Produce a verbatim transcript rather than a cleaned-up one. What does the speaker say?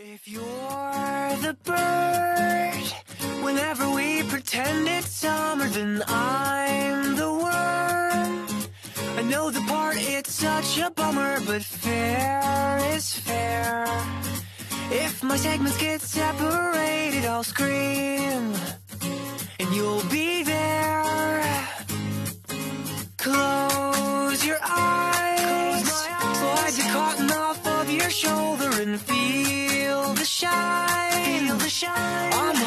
If you're the bird, whenever we pretend it's summer, then I'm the worm. I know the part, it's such a bummer, but fair is fair. If my segments get separated, I'll scream, and you'll be there. Close your eyes, slide the cotton off of your shoulder and feel the shine, feel the shine on